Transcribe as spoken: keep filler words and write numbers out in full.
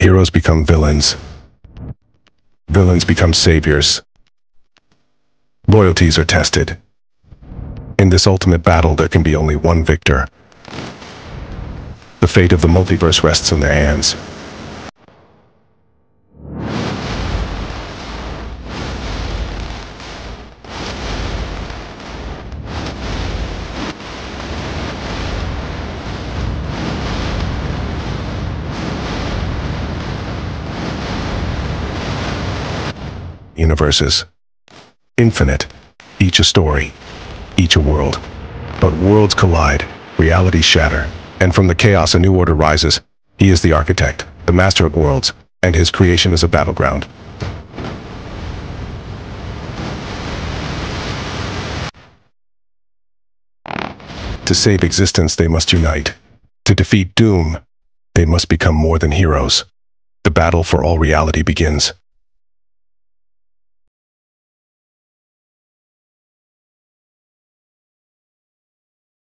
Heroes become villains. Villains become saviors. Loyalties are tested. In this ultimate battle, there can be only one victor. The fate of the multiverse rests in their hands. Universes. Infinite. Each a story. Each a world. But worlds collide, realities shatter, and from the chaos a new order rises. He is the architect, the master of worlds, and his creation is a battleground. To save existence, they must unite. To defeat doom, they must become more than heroes. The battle for all reality begins.